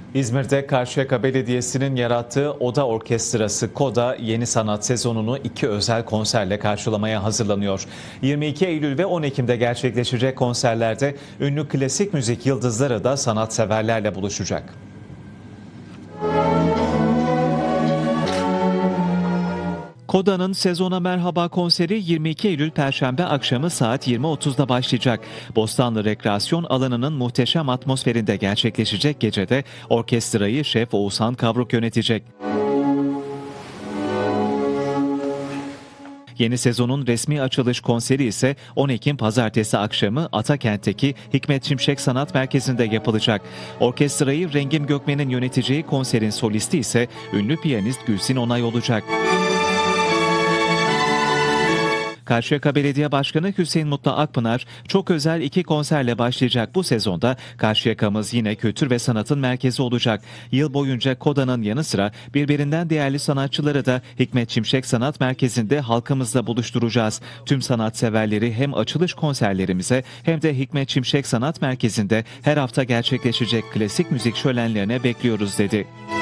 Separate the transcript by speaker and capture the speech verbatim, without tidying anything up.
Speaker 1: İzmir'de Karşıyaka Belediyesi'nin yarattığı Oda Orkestrası KODA yeni sanat sezonunu iki özel konserle karşılamaya hazırlanıyor. yirmi iki Eylül ve on Ekim'de gerçekleşecek konserlerde ünlü klasik müzik yıldızları da sanatseverlerle buluşacak. KODA'nın Sezona Merhaba konseri yirmi iki Eylül Perşembe akşamı saat yirmi otuzda başlayacak. Bostanlı Rekreasyon Alanı'nın muhteşem atmosferinde gerçekleşecek gecede orkestrayı Şef Oğuzhan Kavruk yönetecek. Yeni sezonun resmi açılış konseri ise on Ekim Pazartesi akşamı Atakent'teki Hikmet Şimşek Sanat Merkezi'nde yapılacak. Orkestrayı Rengim Gökmen'in yöneteceği konserin solisti ise ünlü piyanist Gülsin Onay olacak. Karşıyaka Belediye Başkanı Hüseyin Mutlu Akpınar, çok özel iki konserle başlayacak bu sezonda Karşıyaka'mız yine kültür ve sanatın merkezi olacak. Yıl boyunca KODA'nın yanı sıra birbirinden değerli sanatçıları da Hikmet Şimşek Sanat Merkezi'nde halkımızla buluşturacağız. Tüm sanatseverleri hem açılış konserlerimize hem de Hikmet Şimşek Sanat Merkezi'nde her hafta gerçekleşecek klasik müzik şölenlerine bekliyoruz dedi.